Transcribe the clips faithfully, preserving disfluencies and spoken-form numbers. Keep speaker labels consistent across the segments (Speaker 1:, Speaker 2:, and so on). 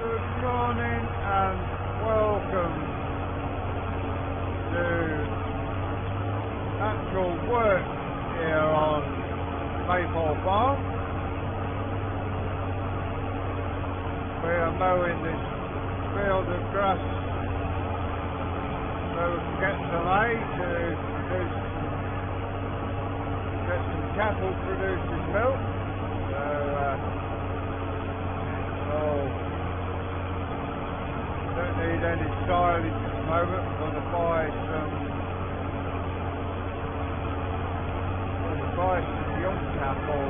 Speaker 1: Good morning and welcome to actual work here on Maypole Farm. We are mowing this field of grass so we can get some hay to produce, get some cattle producing milk. So uh, oh, don't need any silage at the moment. I'm going to buy some, going to buy some young cattle.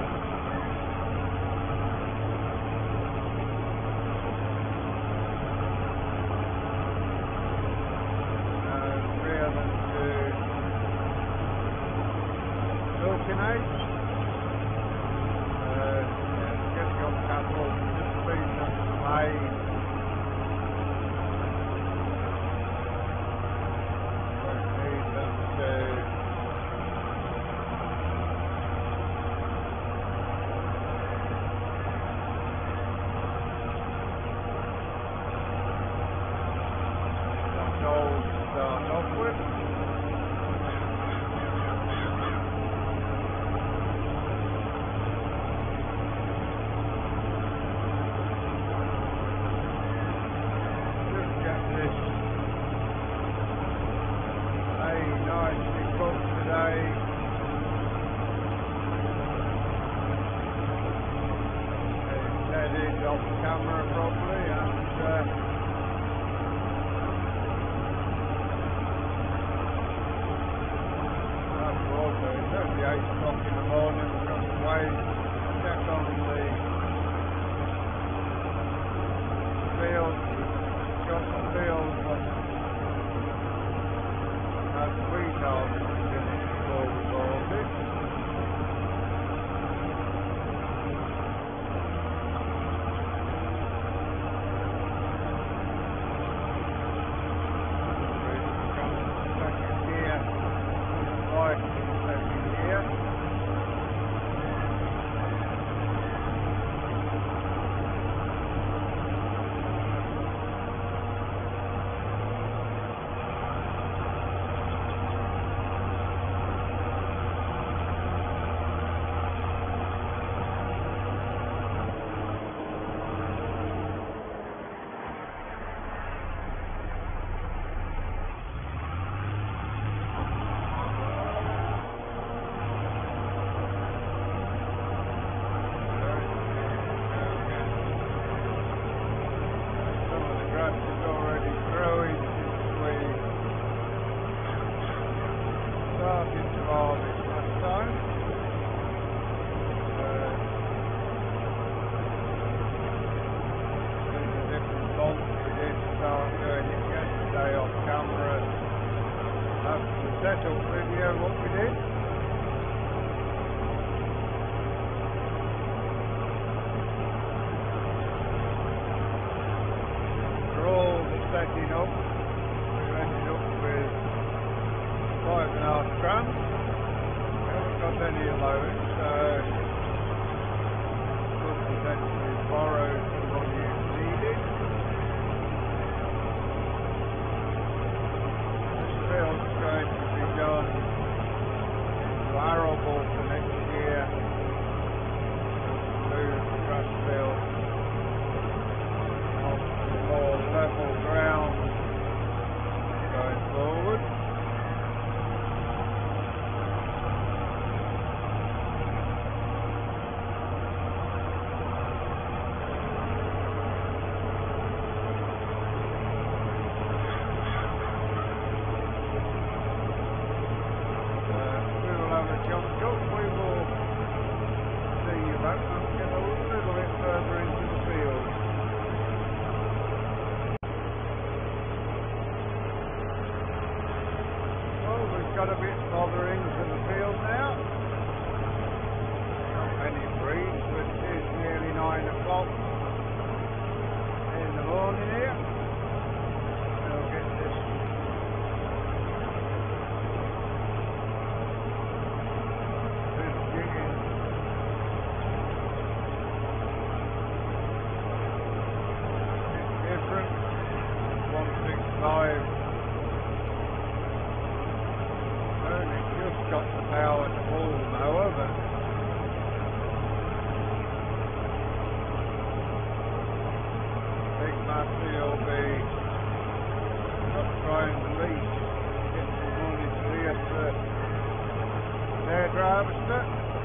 Speaker 1: And rear them to milking age. Uh, yeah, get young cattle, just feed them some hay. Start off with. Just get this hay nicely cooked today. It's headed off camera properly and uh, it's only eight o'clock in the morning. We've got to wait, check on the field, got the field as wheat harvesting in it before we bought it. Second gear, like second gear. Setup video what we did. For all the setting up, we ended up with five and a half grand. We haven't got any allowance, so could potentially borrow some money if needed. This field's going to be done into arable for next year. Move the grass field onto more level ground going forward. after you'll be not trying to lease, get some money to here for their harvester.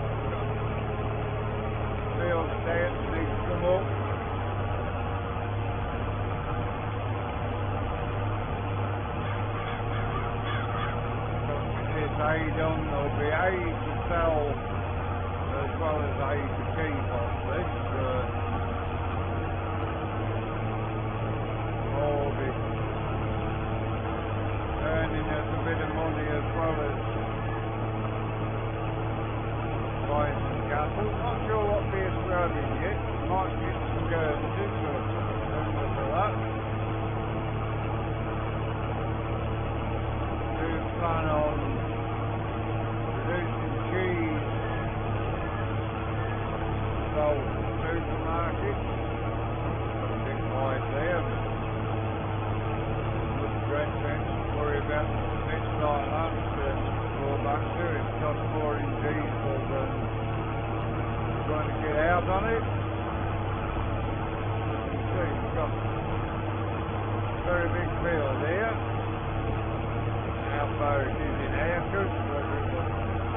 Speaker 1: Field stance needs to come up. It's hay done, there'll be hay to sell as well as hay to keep on this. Uh, all this earning us a bit of money as well as buying some cattle. Not sure what beer's running yet. Might get some Guernseys, but don't look at that. Do plan on producing cheese sold to supermarkets. Got a bit wide there, but good bread fence, worry about bits like that to go back to. It costs more in diesel than trying to get out on it. So you've got a very big field here. How far it is in acres, whether it looks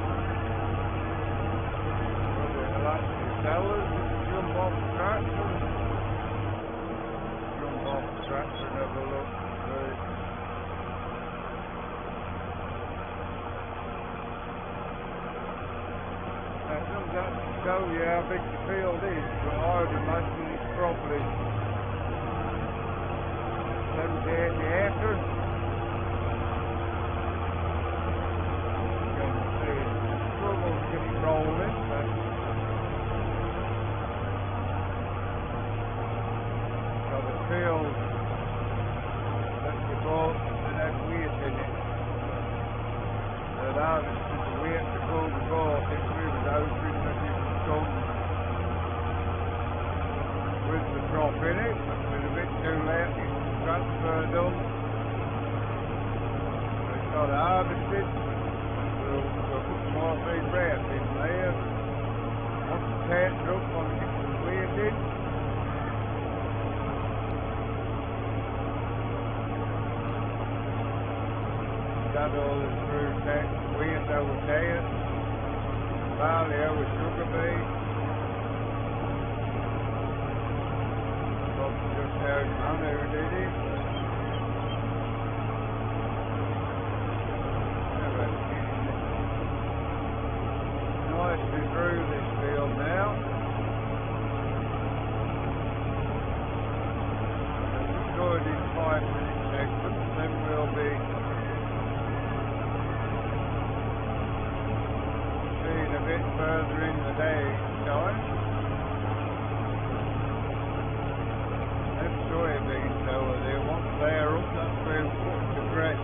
Speaker 1: whether it'll actually tell us if you jump off the tractor. Jump off the tractor and have a look through it. That doesn't actually tell you how big the field is, but I would imagine it's probably seventy, eighty acres. Get it rolling, but so the field that you bought that had weight in it, that harvested the weight before we bought it, we was hoping that it would come with the crop in it, but it was a bit too late to get the transfer done. So it got harvested. We'll, we'll put some more feed bread in there. Once the tank's up, I'll get some weight in. That all is through tank, weight over tank, barley over sugar beet. Probably just how his man who did it. Nicely through this field now. It's good in five minute segments, then we'll be seeing a bit further in the day time. Them soybeans over there, once they're up, that's where we put the grass.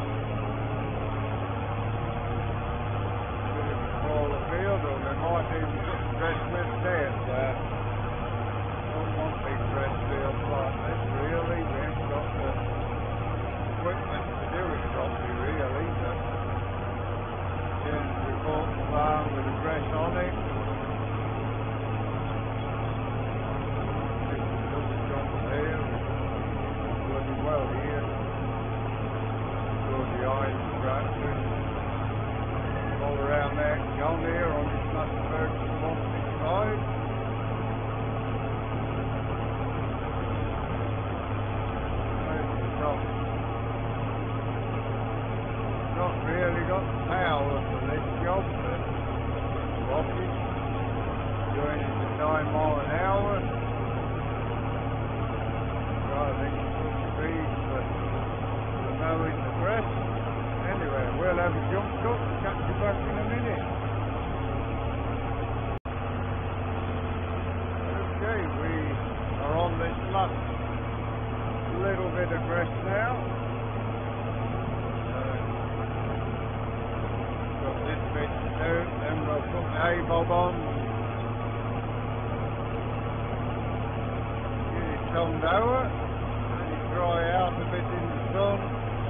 Speaker 1: Field, or they might even put the grass with stands there. Don't want big grass fields like this, really. We haven't got the equipment to do it properly, really. But we bought the farm with the grass on it. This is another jump there. Bloody well here. Go behind the tractor. All around there, down there on this Masterberg one sixty-five. There's the top. Not really got the power for this job, but watching, doing it at nine miles an hour. Driving at full speed, but the mowing the grass. Anyway, we'll have a jump cut and catch you back in a minute. Okay, we are on this last little bit of grass now. Uh, got this bit to do, then we'll put the hay bob on. Get it toned over, let it dry out a bit in the sun.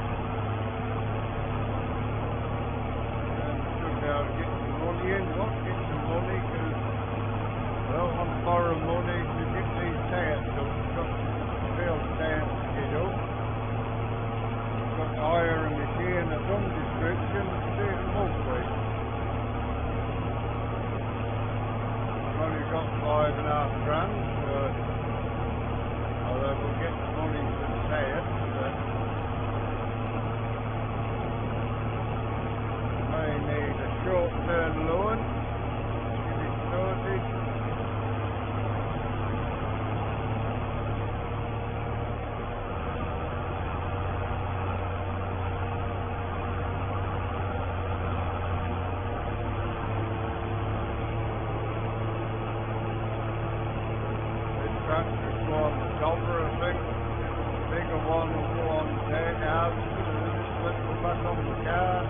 Speaker 1: To get some money in, want to get some money because I don't want to borrow money to get these tents, so we've got to build tents. tractors go on the shoulder, I think. Bigger one will go on the tail out, and then split them back on the car.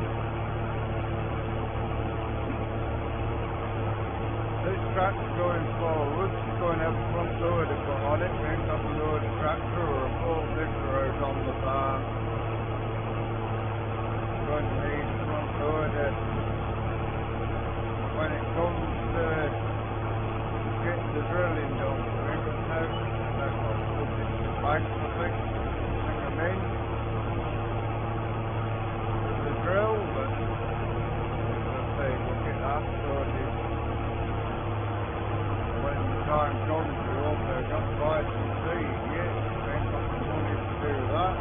Speaker 1: This tractor going forward is going to have a front loader put on it. We ain't got a loader tractor or a full digger out on the farm. It's going to need a front loader when it comes to getting the drilling done. We ain't got no that's what put it in the bank, I think. Bring them in with the drill, but let's say we'll get that sorted. When the time comes, we also got to buy some seed yet. We ain't got the money to do that.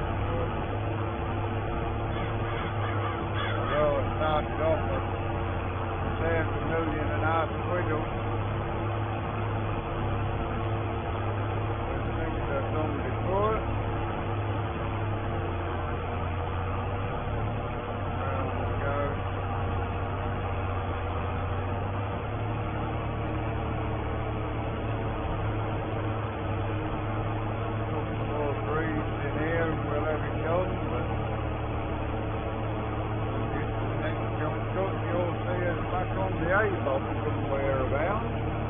Speaker 1: Although I started off with saved a million and a half quid up. There's things I've done before. Round we go. The A-bob somewhere about.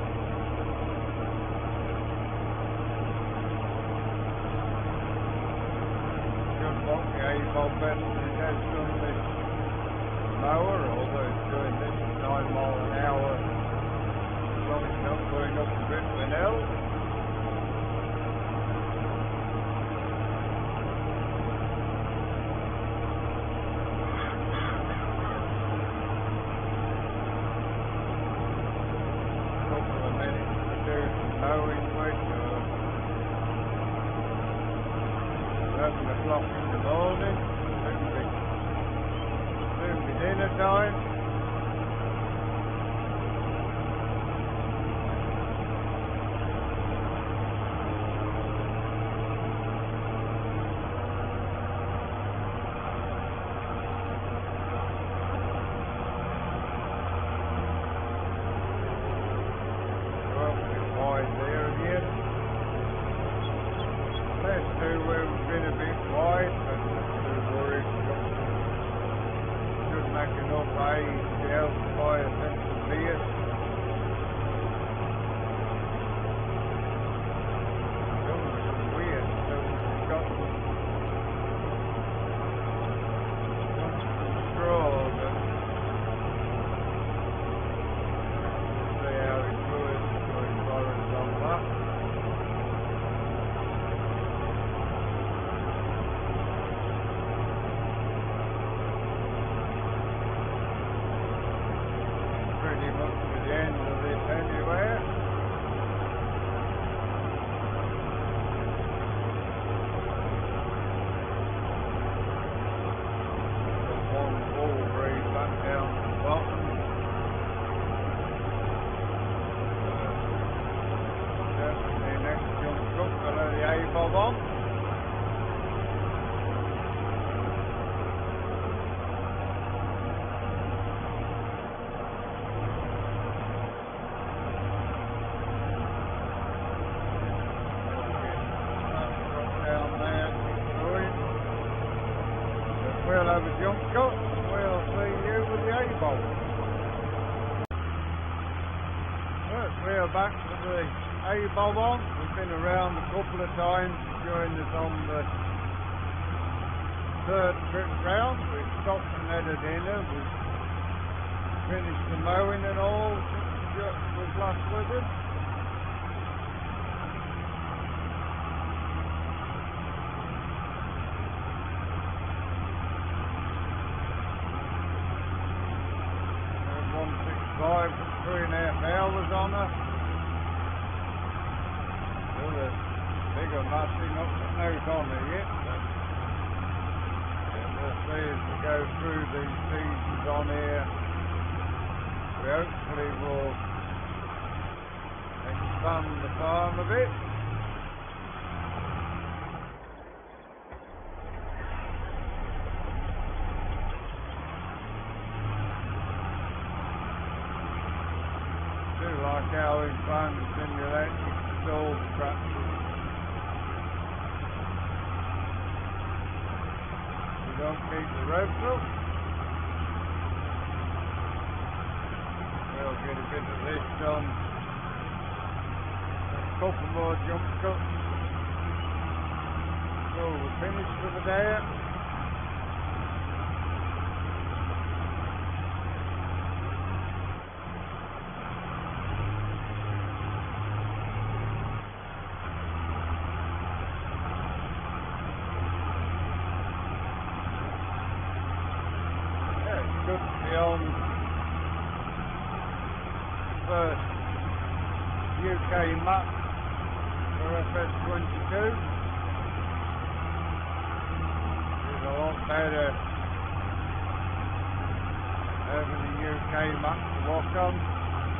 Speaker 1: Just want the A-bob better than it has done this mower, although it's doing this at nine mile an hour. As long as it's not going up a bit of an L. Mowing with uh, eleven o'clock in the morning, soon be, soon be dinner time. Last two we've been a bit wide, but not too worried. Should make enough hay to be able to buy a central beer. It's weird, so we've got some straw that see how it goes, going forward on that. Pretty much to the end of this anywhere. Got one full breed back down to the bottom. Uh, definitely next jump up, I'll have the A-bob on. We'll have a jump cut, we'll see you with the A-bob. Right, we're back with the A-bob on. We've been around a couple of times to join us on the third trip round. We stopped and had a dinner. We've finished the mowing and all since Chuck was last with us. one sixty-five, three and a half hours on her. Still a bigger massing up the nose on her yet, but we'll see as we go through these seasons on here. We hopefully will expand the farm a bit. Like how in farms and electric stove tractors keep the revs up. We'll get a bit of this done. A couple more jump cuts. So we're finished for the day. Yeah, it's good to be on the first U K map for F S twenty-two. It's a lot better having a U K map to walk on.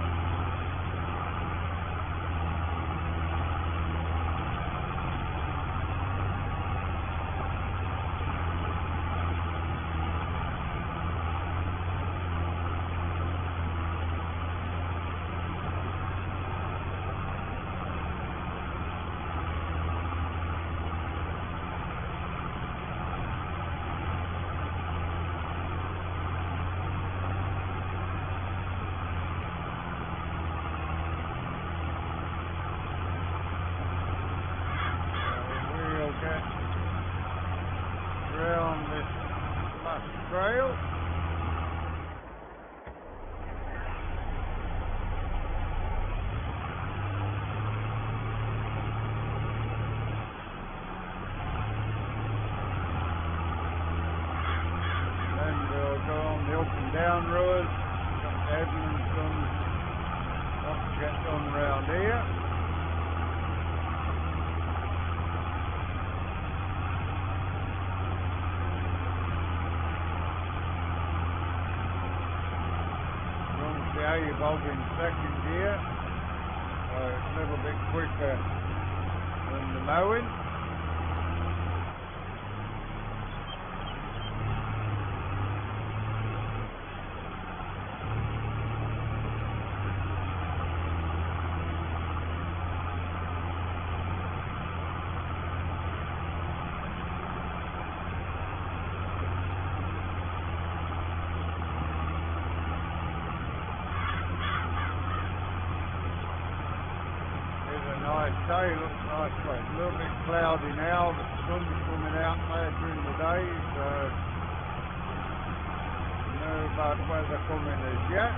Speaker 1: Around this last trail. Then we'll go on the up and down road. Got the Edmonds done. Want to get done round here. The A-bob in second gear, so it's a little bit quicker than the mowing. Nice day, looks nice. Well, it's a little bit cloudy now, but the sun's coming out later in the day, so no bad weather coming as yet.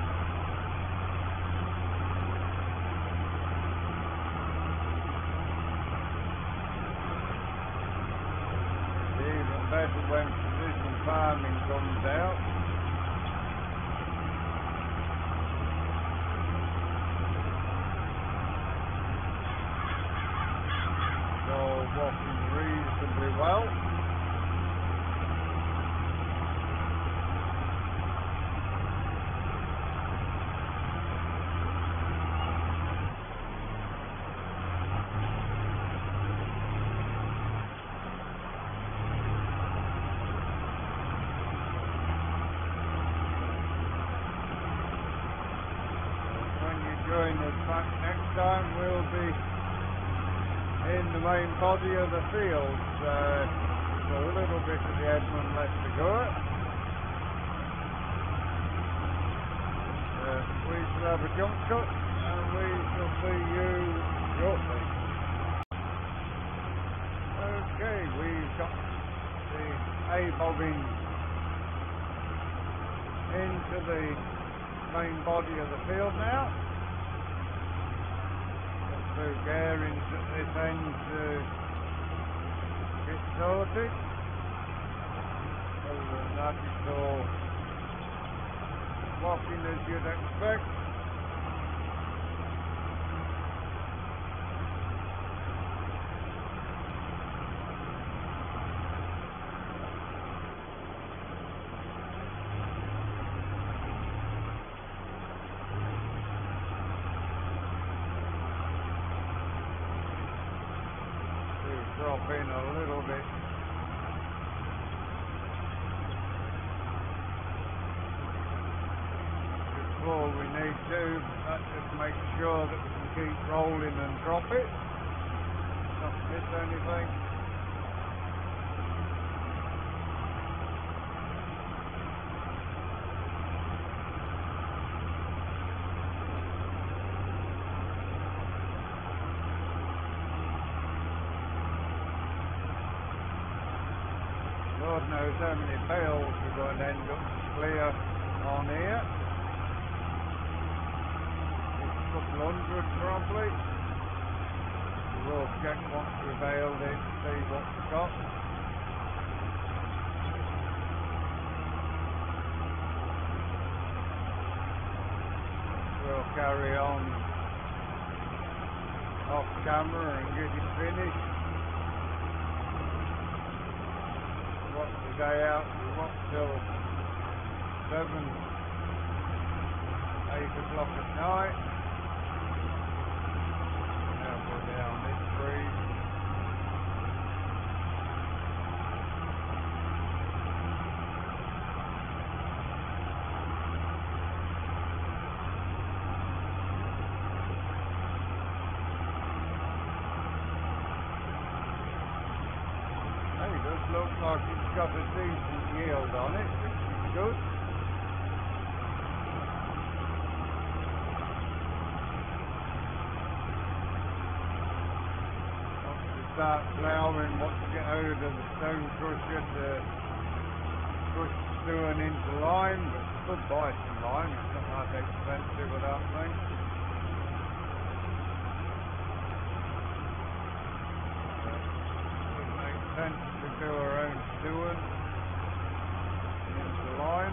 Speaker 1: It's even better when precision farming comes out. Walking reasonably well. When you join us back next time, we'll be in the main body of the field. Uh, so a little bit of the Edmund left to go. Uh, we shall have a jump cut and we shall see you shortly. Okay, we've got the A-bobbing into the main body of the field now. Two bearings at this end to get sorted. Other than that, it's all walking as you'd expect. Drop in a little bit. Before we need to, that just makes sure that we can keep rolling and drop it. Not miss anything. God knows how many bales we're going to end up clear on here. A couple hundred probably. We'll check once we've baled it, see what we've got. We'll carry on off camera and get it finished. What's the day out? We want till seven, eight o'clock at night. Now go down this street. Looks like it's got a decent yield on it, which is good. Once we start ploughing, once we get out of the stone crusher to crush stone into lime, but you could buy some lime, it's not that expensive, I don't think. To do our own stewing into lime.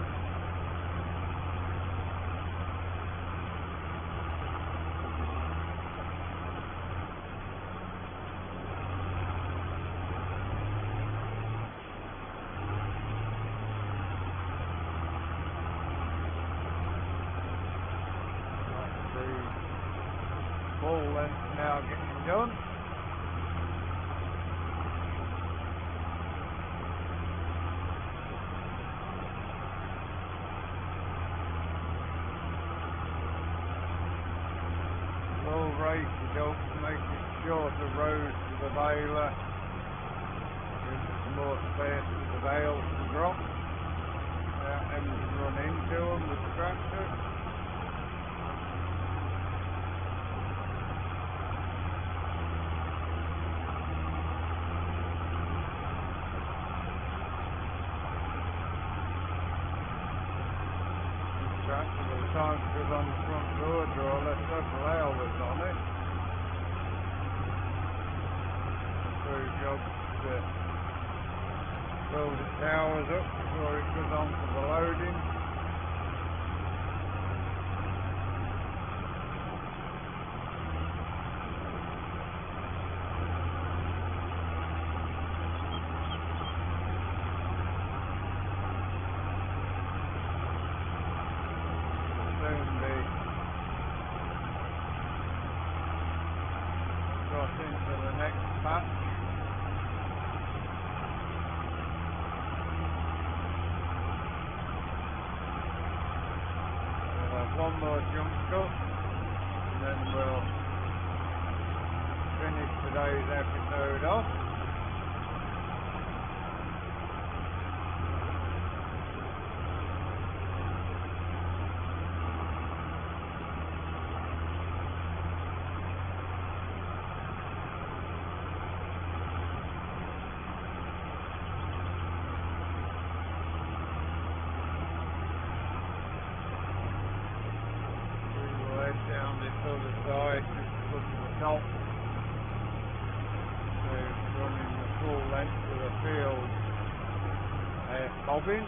Speaker 1: That's the full length now getting done. Rake it up to make it shorter rows to the baler, gives it some more space for the bales to drop without having to run into them with the tractor. Tractor by the time it goes on the front road there are less several hours on it. Three jobs to fill the towers up before it goes on for the loading. Into the next patch. We'll have one more jump cut and then we'll finish today's episode off. Down this other side, just to look at the top. So running the full length of the field, uh, bobbing.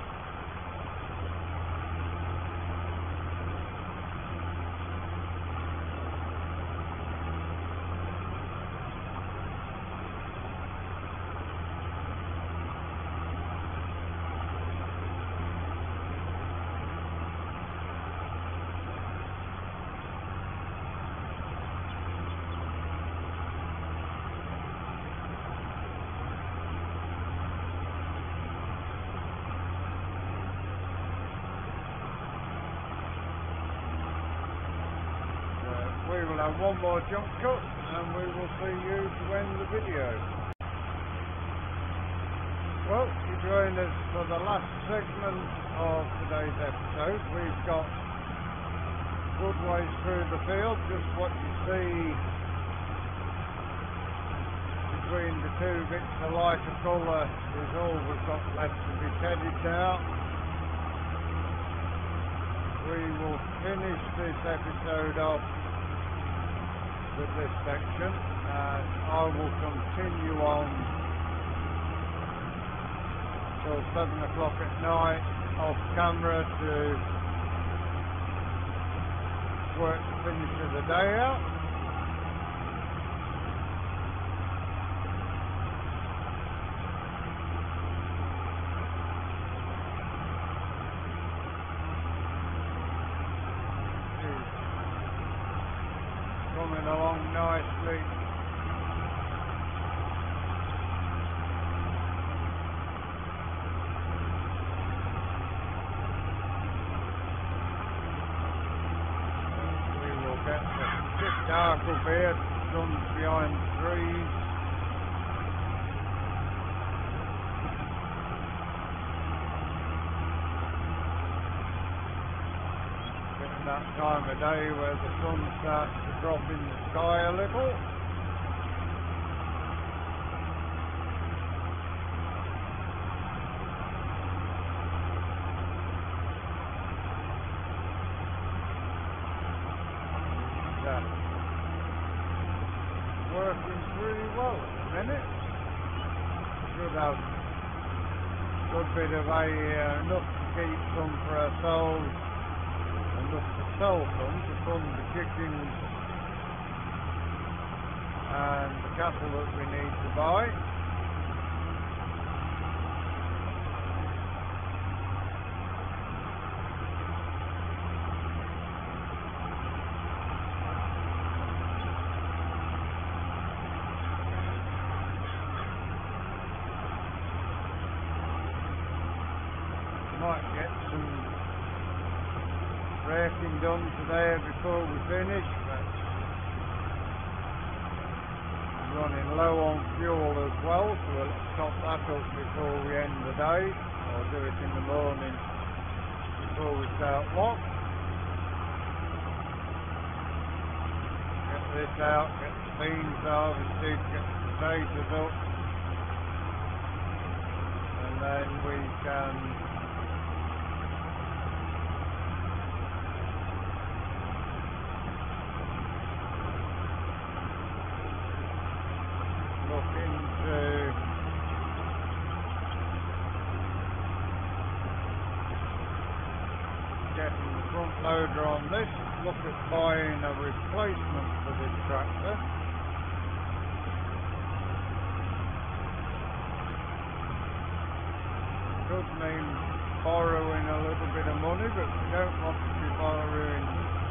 Speaker 1: We will have one more jump cut and we will see you to end the video. Well, you join us for the last segment of today's episode. We've got good ways through the field, just what you see, between the two bits of lighter colour is all we've got left to be tedded now. We will finish this episode off with this section, and I will continue on till seven o'clock at night off camera to work the finish of the day out. Coming along nicely. We will get a bit dark up here, the sun's behind the trees. That time of day where the sun starts to drop in the sky a little. That's working pretty well at the minute. Should have a good bit of a uh, enough to keep some for ourselves. Enough to sell some to fund the chickens and the cattle that we need to buy. Might get some racing done today before we finish, but running low on fuel as well, so we'll top that up before we end the day, or do it in the morning before we start lock. Get this out, get the beans harvested, get the potatoes up, and then we can look into getting the front loader on this, look at buying a replacement for this tractor. Could mean borrowing a little bit of money, but we don't want to be borrowing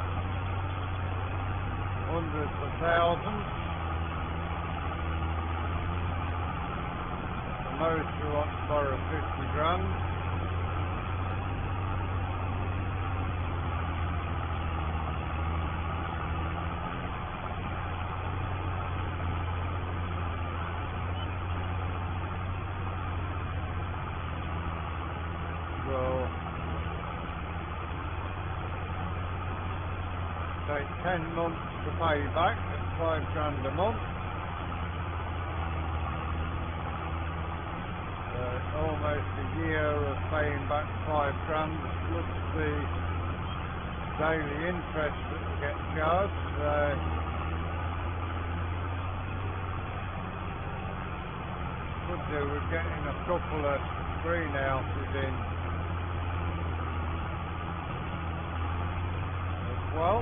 Speaker 1: hundreds of thousands. Most who want to borrow fifty grand. Will take ten months to pay back at five grand a month. Almost a year of paying back five grand plus the daily interest that we get charged. So could do with getting a couple of greenhouses in as well.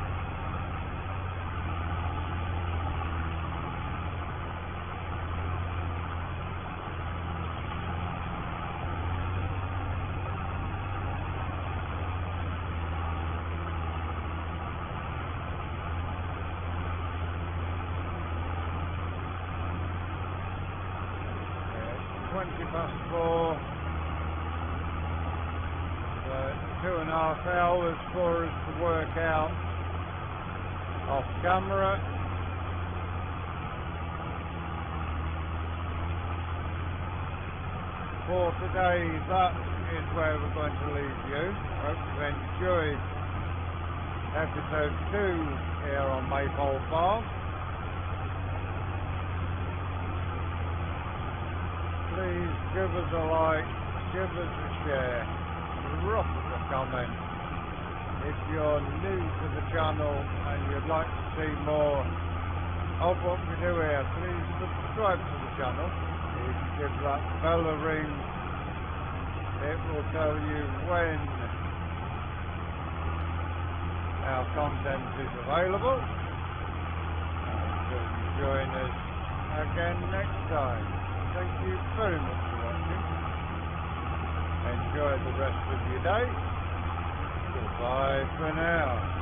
Speaker 1: twenty past four, so two and a half hours for us to work out off camera. For today, that is where we're going to leave you. Hope you've enjoyed episode two here on Maypole Farm. please give us a like, give us a share, drop us a comment. If you're new to the channel and you'd like to see more of what we do here, please subscribe to the channel. If you give that bell a ring, it will tell you when our content is available. Until you join us again next time. Thank you very much for watching. Enjoy the rest of your day. Goodbye for now.